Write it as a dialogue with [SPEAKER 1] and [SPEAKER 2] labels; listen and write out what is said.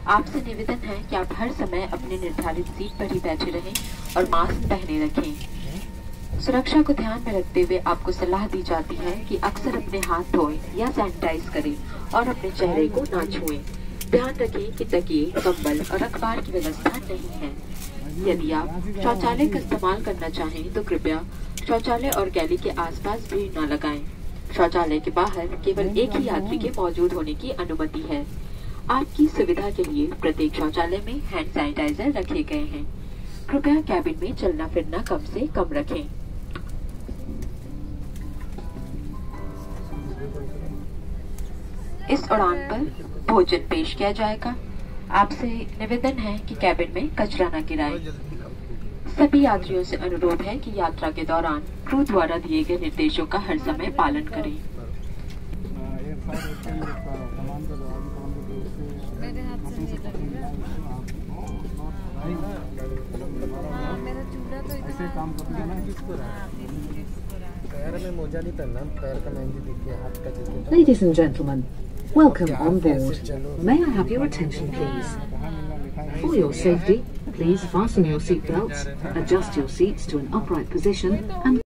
[SPEAKER 1] आपसे निवेदन है कि आप हर समय अपने निर्धारित सीट पर ही बैठे रहें और मास्क पहने रखें। सुरक्षा को ध्यान में रखते हुए आपको सलाह दी जाती है कि अक्सर अपने हाथ धोएं या सैनिटाइज करें और अपने चेहरे को न छुएं। ध्यान रखें कि तकिए, कंबल और अखबार की व्यवस्था नहीं है। यदि आप शौचालय का इस्तेमाल करना चाहें तो कृपया शौचालय और गैली के आसपास भीड़ न लगाएं। शौचालय के बाहर केवल एक ही यात्री के मौजूद होने की अनुमति है। आपकी सुविधा के लिए प्रत्येक शौचालय में हैंड सैनिटाइजर रखे गए हैं। कृपया कैबिन में चलना फिरना कम से कम रखें। इस उड़ान पर भोजन पेश किया जाएगा। आपसे निवेदन है कि कैबिन में कचरा न गिराएं। सभी यात्रियों से अनुरोध है कि यात्रा के दौरान क्रू द्वारा दिए गए निर्देशों का हर समय पालन करें।
[SPEAKER 2] मेरे हाथ से नहीं लगेगा। मेरा चूड़ा तो ऐसे काम करना है। पैर में मोजा नहीं पहनना, पैर का नाम भी देखिए, हाथ का देखिए।
[SPEAKER 3] Ladies and gentlemen, welcome on board. May I have your attention, please? For your safety, please fasten your seatbelts, adjust your seats to an upright position, and